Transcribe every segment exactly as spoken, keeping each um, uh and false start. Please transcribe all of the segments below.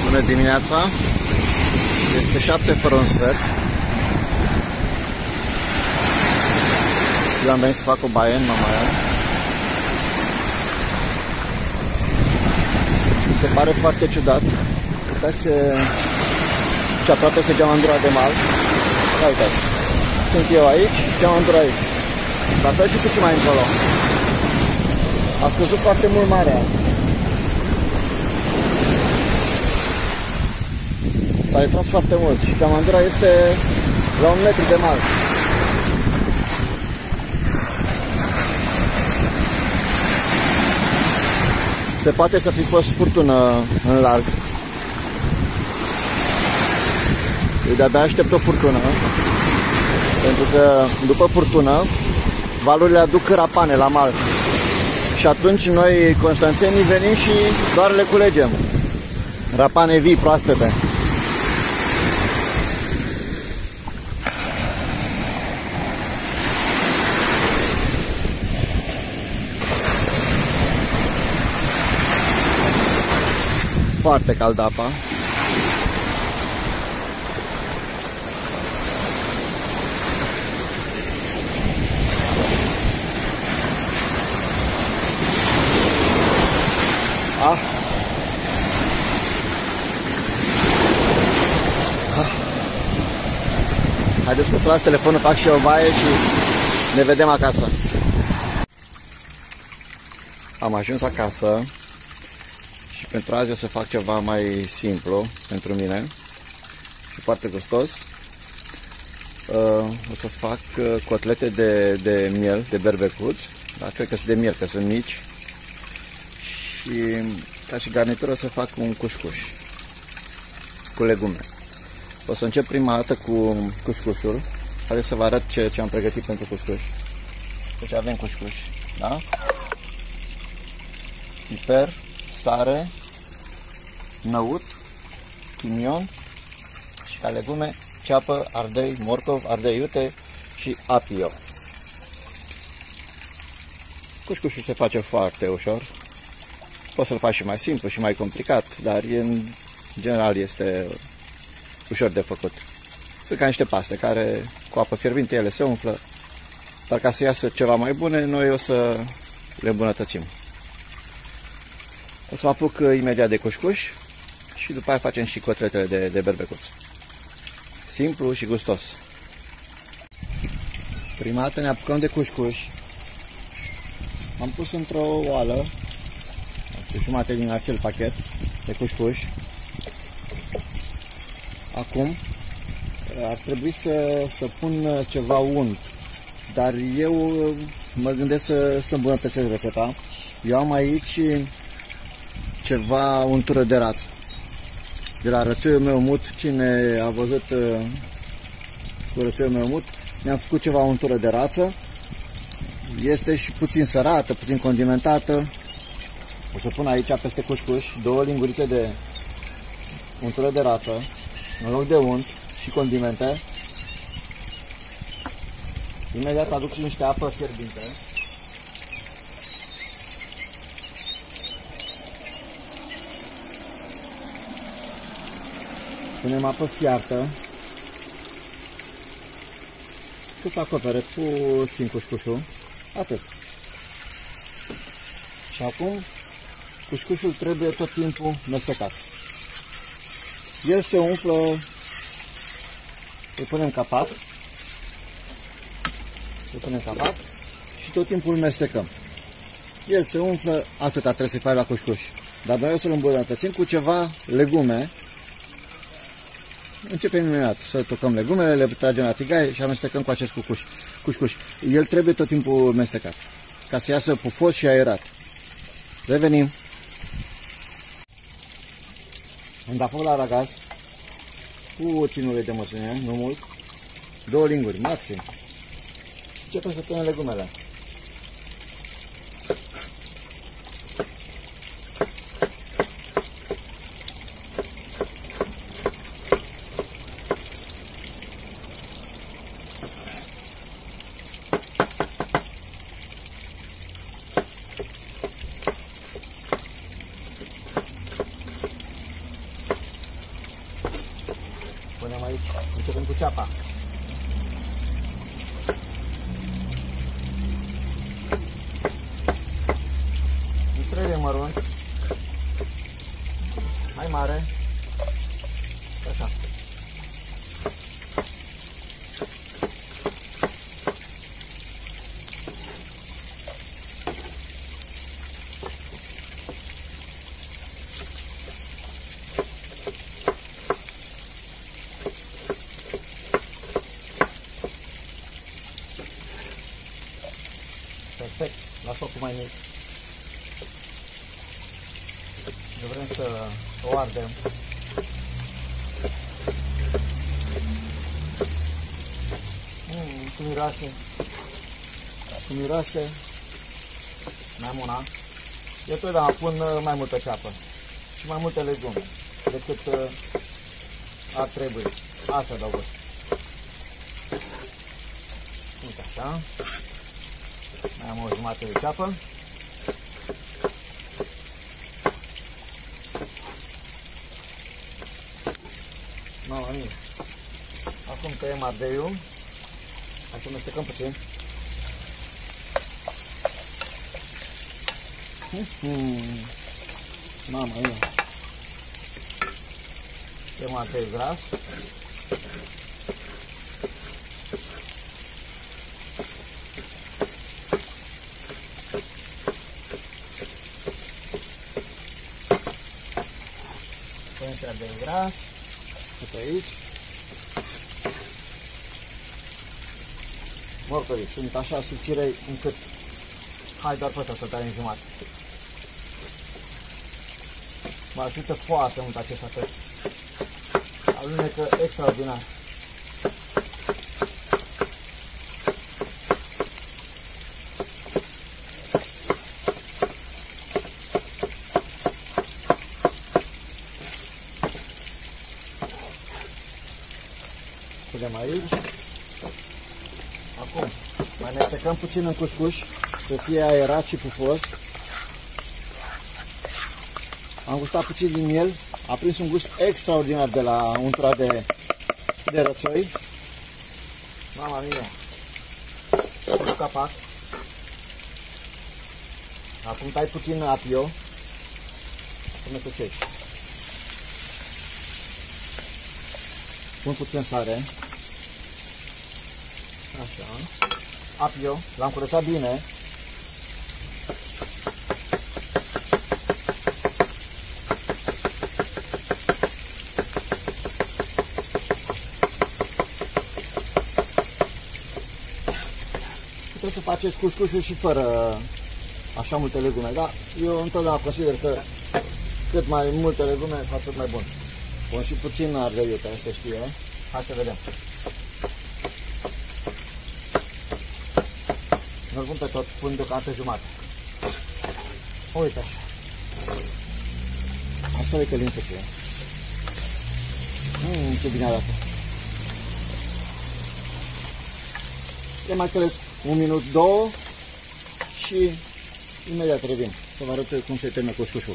Bună dimineața! Este șapte fără un sfert. Eu am venit să fac o baie în Mamaia. Mi se pare foarte ciudat. Uitați ce, ce aproape este geamandura de mal. Ia uitați. Sunt eu aici, geamandura aici. La fel și puțin mai încolo. A scăzut foarte mult marea. S-a retras foarte mult și geamandura este la un metru de mal. Se poate să fi fost furtună în larg. Eu de-abia aștept o furtună, pentru că după furtună valurile aduc rapane la mal. Și atunci noi, constanțenii, venim și doar le culegem. Rapane vii, proaspete. Foarte cald apa. Ah. Ah. Haideți că să las telefonul, fac și o baie și ne vedem acasă. Am ajuns acasă. Și pentru azi o să fac ceva mai simplu pentru mine și foarte gustos. O să fac cotlete de, de miel, de berbecuți, da? Cred că sunt de miel, că sunt mici. Și ca și garnitură o să fac un cușcuș cu legume. O să încep prima dată cu cușcușul. Haideți să vă arăt ce, ce am pregătit pentru cușcuș. Deci avem cușcuș, da? Piper, sare, năut, chimion și ca legume ceapă, ardei, morcov, ardei iute și apio. Cușcușul se face foarte ușor. Poți să-l faci și mai simplu și mai complicat, dar în general este ușor de făcut. Sunt ca niște paste care cu apă fierbinte ele se umflă, dar ca să iasă ceva mai bune, noi o să le îmbunătățim. O să mă apuc imediat de cușcuș și după aia facem și cotletele de, de berbecuț. Simplu și gustos. Prima dată ne apucăm de cușcuș. Am pus într-o oală jumate din acel pachet de cușcuș. Acum ar trebui să, să pun ceva unt, dar eu mă gândesc să, să îmbunătățesc rețeta. Eu am aici ceva untură de rață. De la rățoiul meu mut, cine a văzut uh, cu rățoiul meu mut, mi-am făcut ceva untură de rață. Este și puțin sărată, puțin condimentată. O să pun aici peste cușcuș două lingurițe de untură de rață, în loc de unt și condimente. Imediat aduc și niște apă fierbinte. Punem apă fiartă cât să acopere puțin cușcușul. Atât. Și acum cușcușul trebuie tot timpul mestecat. El se umflă, îi punem capac, îi punem capac și tot timpul mestecăm. El se umflă, atâta trebuie să-i faci la cușcuș. Dar noi o să-l îmbunătățim cu ceva legume. Începem imediat să tocăm legumele, le tragem la tigaie și amestecăm cu acest cușcuș. cușcuș. El trebuie tot timpul mestecat, ca să iasă pufos și aerat. Revenim. Am dat foc la aragaz, puțin ulei de măsline, nu mult, două linguri, maxim. Începem să punem legumele. aici începem cu ceapa. Nu trebuie mărunt. Mai mare. Așa. Perfect, la focul mai mic. Nu vrem să o ardem. Mm, cu miroase. Cu miroase. Mai am una. Eu totdeauna pun mai multă ceapă și mai multe legume decât uh, ar trebui. Asta dau gust. Uite așa. Mai am o jumătate de ceapă. Mama mia. Acum tăiem ardeiul. Hai să mestecăm puțin. Mm-hmm. Mama mia. Tăiem ardeiul gras. Tăiem ardeiul gras. Uite aici. Morcovii sunt așa subțire încât hai doar pe ăsta să tai în jumătate. Mă ajută foarte mult acest atât. Alunecă extraordinar. Punem aici. Acum mai mestecăm puțin în cuscuș să fie aerat și pufos. Am gustat puțin din miel, a prins un gust extraordinar de la untura de, de rățoi. Mama mia! Pun capac. Acum tai puțin apio. Să mestecești. Pun puțin sare. Așa. Apio. L-am curățat bine. Puteți să faceți cuscușul și fără așa multe legume, dar eu întotdeauna consider că cât mai multe legume, atât mai bun. Pun și puțin ardei, iute, să știe. Hai să vedem. Nu-l pun pe tot, pun deocamdată jumătate. Uite așa. Așa e că lin să fie. Mmm, ce bine arată. Le mai cresc un minut, două și imediat revin să vă arăt cum se termină cuscușul.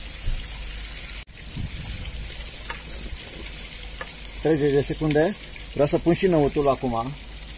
treizeci de secunde. Vreau să pun și năutul acum.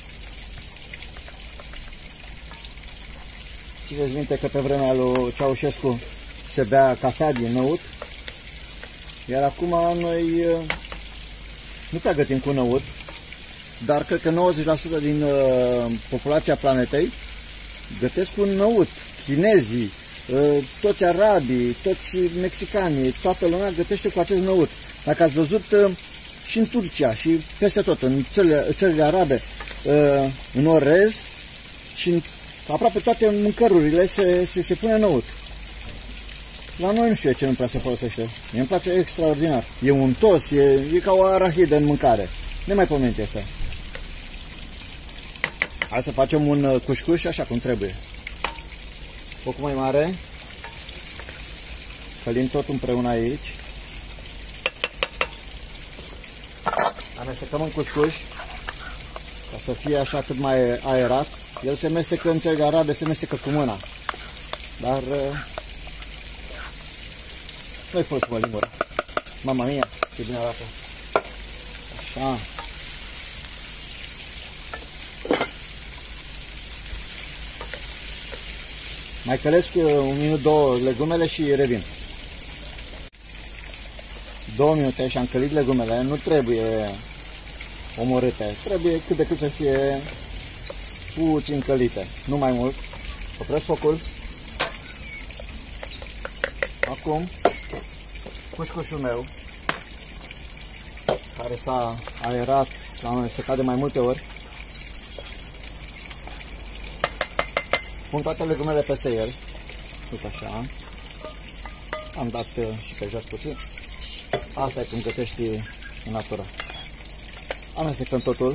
Țineți minte că pe vremea lui Ceaușescu se bea cafea din năut. Iar acum noi nu prea gătim cu năut, dar cred că nouăzeci la sută din uh, populația planetei gătesc cu năut. Chinezii, uh, toți arabii, toți mexicanii, toată lumea gătește cu acest năut. Dacă ați văzut uh, și în Turcia și peste tot, în țările, țările arabe, uh, în orez și în aproape toate mâncărurile se, se, se pune năut. La noi nu știu ce nu prea se folosește. Mie îmi place extraordinar. E untos, e, e ca o arahidă în mâncare. Nemaipomenit asta. Hai să facem un cușcuș așa cum trebuie. Focul mai mare. Fălim tot împreună aici. Amestecăm în cușcuș ca să fie așa cât mai aerat. El se mestecă în țările arabe, se mestecă cu mâna. Dar noi folosim o lingură. Mama mia, ce bine arată. Așa. Mai călesc un minut, două legumele și revin. Două minute și am călit legumele, nu trebuie omorâte, trebuie cât de cât să fie puțin călite, nu mai mult. Opresc focul. Acum, cușcușul meu, care s-a aerat, l-am amestecat de mai multe ori, pun toate legumele peste el, uite așa, am dat și pe jos puțin, asta e cum gătești în natură. Amestecăm totul.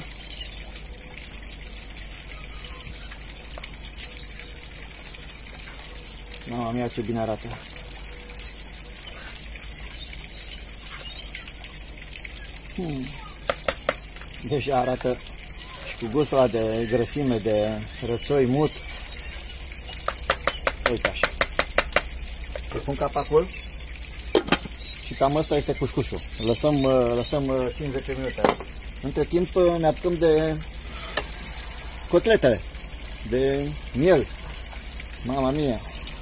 Mama mia, ce bine arată! Hmm. Deja arată și cu gustul ăla de grăsime, de rățoi mut. Uite așa. Îi pun capacul și cam asta este cușcușul. Lăsăm, lăsăm cinci zece minute. Între timp ne apucăm de cotletele, de miel. Mama mia!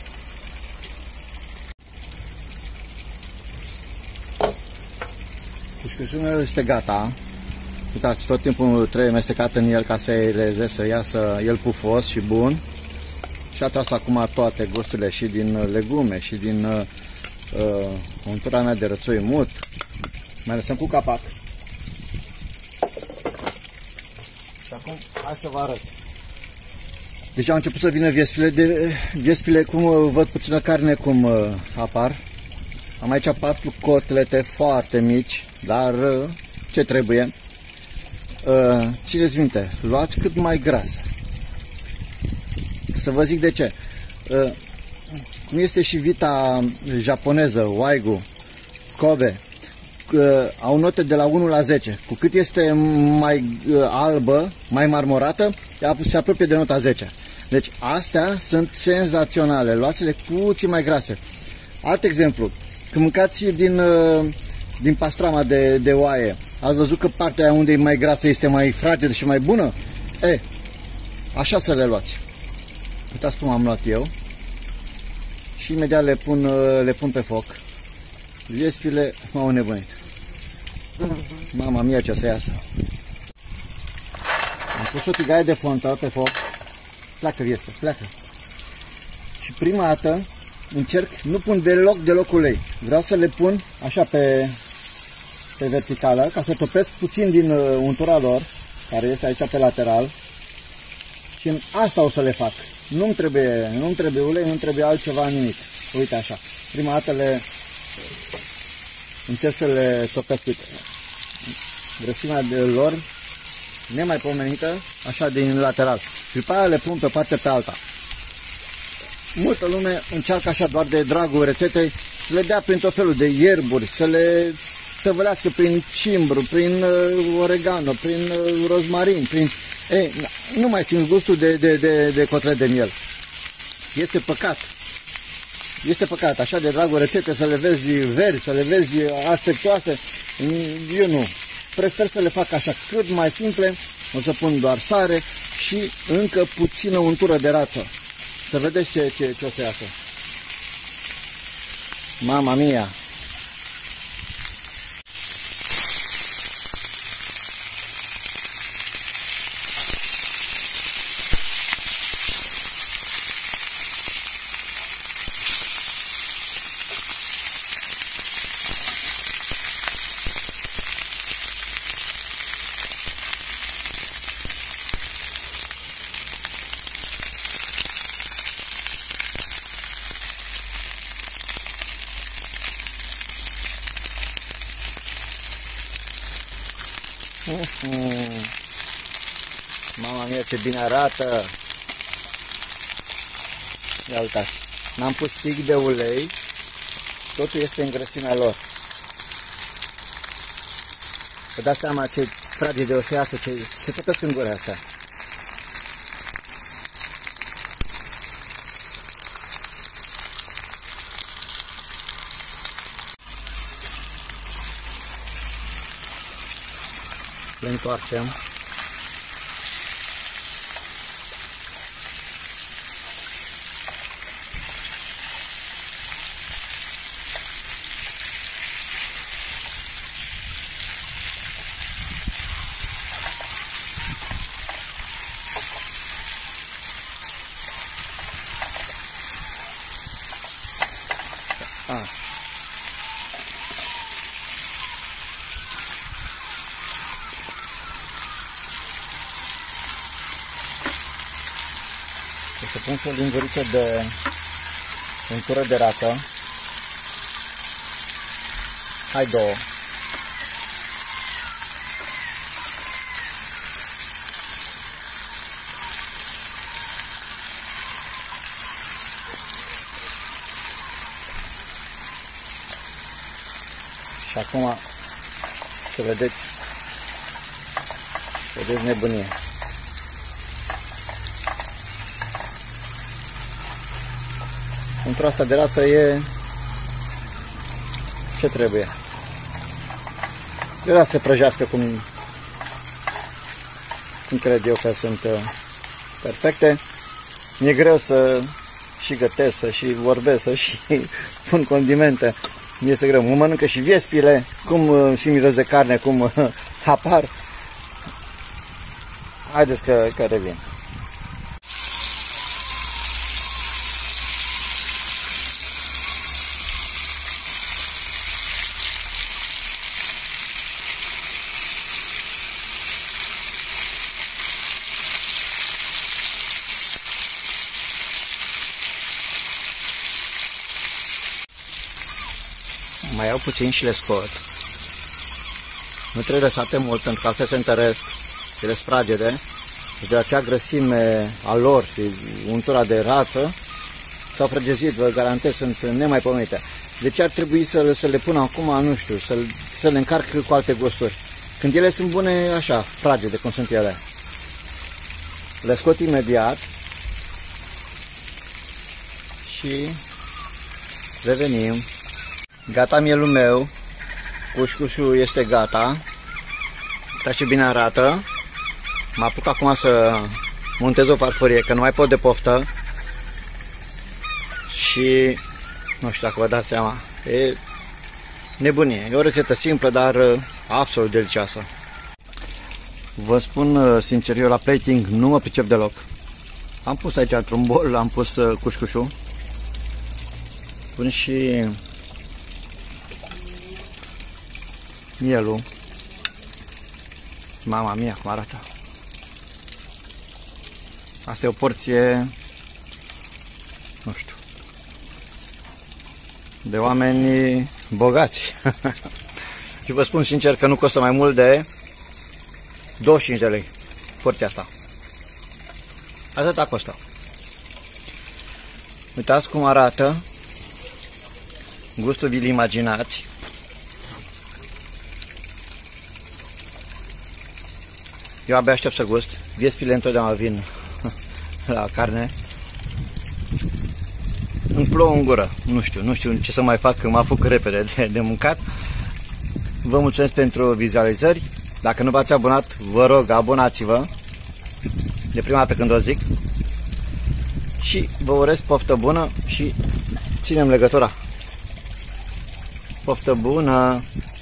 Cușcușul meu este gata. Uitați, tot timpul trebuie mestecat în el ca să eleze, să iasă el pufos și bun. Și a tras acum toate gusturile și din legume și din uh, untura mea de rățoi mut. Mai lăsăm cu capac. Și acum hai să vă arăt. Deci au început să vină viespile, de, viespile cum văd puțină carne cum uh, apar. Am aici patru cotlete foarte mici, dar uh, ce trebuie? Uh, țineți minte, luați cât mai grasă. Să vă zic de ce. Uh, cum este și vita japoneză, Wagyu, Kobe, uh, au note de la unu la zece. Cu cât este mai uh, albă, mai marmorată, se apropie de nota zece. Deci astea sunt senzaționale. Luați-le puțin mai grase. Alt exemplu. Când mâncați din, din pastrama de, de oaie, ați văzut că partea unde e mai grasă este mai fragedă și mai bună? E, așa să le luați. Uitați cum am luat eu. Și imediat le pun, le pun pe foc. Viespile m-au nebunit. Mama mia, ce o să iasă. Am pus o tigaie de fontă pe foc. Pleacă, viespe, pleacă. Și prima dată încerc, nu pun deloc, deloc ulei. Vreau să le pun așa pe, pe verticală, ca să topesc puțin din uh, untura lor, care este aici pe lateral. Și în asta o să le fac. Nu-mi trebuie, nu-mi trebuie ulei, nu-mi trebuie altceva, nimic. Uite așa. Prima dată le încerc să le topesc, uite. Grăsimea de lor nemaipomenită, așa din lateral. Și după aia le pun pe parte pe alta. Multă lume încearcă așa doar de dragul rețetei să le dea prin tot felul de ierburi, să le tăvălească prin cimbru, prin uh, oregano, prin uh, rozmarin, prin... Ei, nu mai simt gustul de, de, de, de cotlet de miel. Este păcat. Este păcat, așa de dragul rețete, să le vezi verzi, să le vezi aspectoase. Eu nu. Prefer să le fac așa cât mai simple. O să pun doar sare și încă puțină untură de rață. Să vedeți ce, ce, ce o să iasă. Mama mia! Mama mia, ce bine arată! Ia uitați, n-am pus pic de ulei, totul este în grăsimea lor. Vă dați seama ce trage de o să iasă, ce, ce tătăți în gura asta. Le întoarcem. Să pun și o linguriță de untură de rață. Hai două. Și acum să vedeți, să vedeți nebunie. Untura asta de rață e ce trebuie. Trebuie să se prăjească cum, cum cred eu că sunt perfecte. Mi-e greu să și gătesc, să și vorbesc, să și pun condimente. Mi este greu. Mă mănâncă și viespile, cum și miros de carne, cum apar. Haideți că, că revin. Mai iau puțin și le scot. Nu trebuie lăsate mult pentru că altfel se întăresc, ele sunt fragede. Deci de acea grăsime a lor și untura de rață s-au frăgezit, vă garantez, sunt nemaipomenite. Deci ar trebui să, să le pun acum, nu știu, să, să le încarc cu alte gusturi. Când ele sunt bune așa, fragede cum sunt ele. Le scot imediat și revenim. Gata mielul meu, cușcușul este gata, uitați ce bine arată. Mă apuc acum să montez o farfurie, că nu mai pot de poftă. Și nu știu dacă vă dați seama, e nebunie, e o rețetă simplă, dar absolut delicioasă. Vă spun sincer, eu la plating nu mă pricep deloc. Am pus aici într-un bol, am pus cușcușul, pun și mielul. Mama mia, cum arată. Asta e o porție, nu știu, de oameni bogați. Și vă spun sincer că nu costă mai mult de douăzeci și cinci de lei porția asta. Atâta costă. Uitați cum arată. Gustul vi-l imaginați. Eu abia aștept să gust. Viespile întotdeauna vin la carne. Îmi plouă în gură. Nu știu, nu știu ce să mai fac, că mă apuc repede de, de mâncat. Vă mulțumesc pentru vizualizări. Dacă nu v-ați abonat, vă rog, abonați-vă. De prima dată când o zic. Și vă urez poftă bună și ținem legătura. Poftă bună!